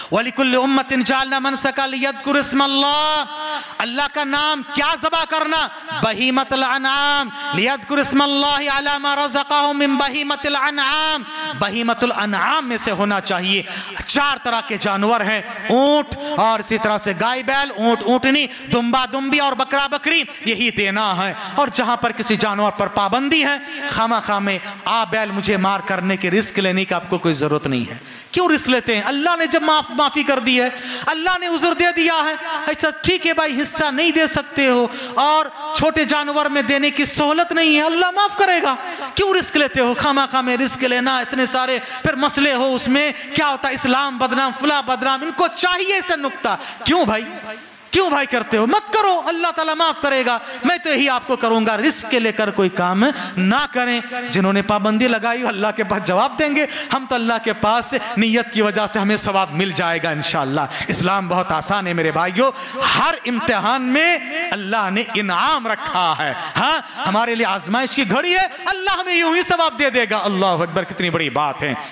वलिकुल्लि उम्मतिन जअलना मनसका लियज़कुरु इस्मल्लाह, अल्लाह का नाम क्या ज़बा करना, बहीमतुल अनआम, लियज़कुरु इस्मल्लाहि अला मा रज़क़हुम मिन बहीमतिल अनआम, बहीमतुल अनआम में से होना चाहिए। 4 तरह के जानवर हैं, ऊंट और इसी तरह से गाय बैल, ऊंट ऊंटनी, दुम्बा दुम्बी और बकरा बकरी, यही देना है। और जहां पर किसी जानवर पर पाबंदी है, खामा में आ बैल मुझे मार करने के रिस्क लेने की आपको कोई जरूरत नहीं है। क्यों रिस्क लेते हैं? अल्लाह ने जब माफी कर दी है, अल्लाह ने उज़र दे दिया है, ऐसा ठीक है भाई हिस्सा नहीं दे सकते हो और छोटे जानवर में देने की सहूलत नहीं है, अल्लाह माफ करेगा। क्यों रिस्क लेते हो? खामा में रिस्क लेना, इतने सारे फिर मसले हो उसमें, क्या होता है इस्लाम बदनाम, फुला बदनाम, इनको चाहिए इसे नुक्ता। क्यों भाई करते हो? मत करो, अल्लाह ताला माफ करेगा। मैं तो यही आपको करूंगा, रिस्क के लेकर कोई काम ना करें। जिन्होंने पाबंदी लगाई अल्लाह के पास जवाब देंगे, हम तो अल्लाह के पास नियत की वजह से हमें सवाब मिल जाएगा इंशाअल्लाह। इस्लाम बहुत आसान है मेरे भाइयों, हर इम्तिहान में अल्लाह ने इनाम रखा है। हाँ, हमारे लिए आजमाइश की घड़ी है, अल्लाह हमें यूं ही सवाब दे देगा। अल्लाह अकबर, कितनी बड़ी बात है।